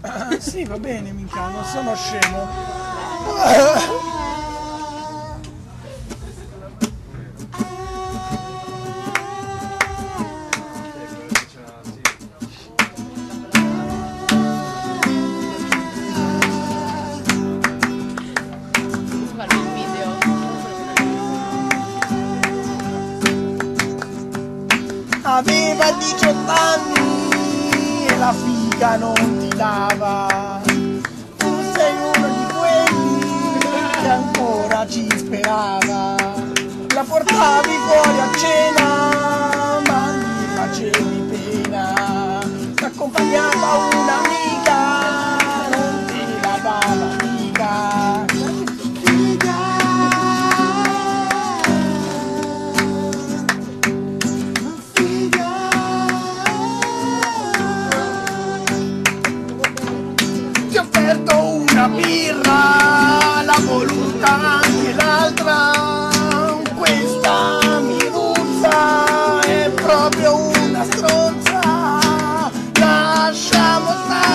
Sì, va bene, minchia, non sono scemo. Fare il video. Aveva 18 anni e la figa non ti dava. Tu sei uno di quelli che ancora ci sperava. La portavi fuori a cena, ma gli facevi pena. T'accompagnava un'amica, non ti lavava mica. Ti ho offerto una birra, l'ha voluta anche l'altra. Questa miruzza è proprio una stronza. Lasciamo stare.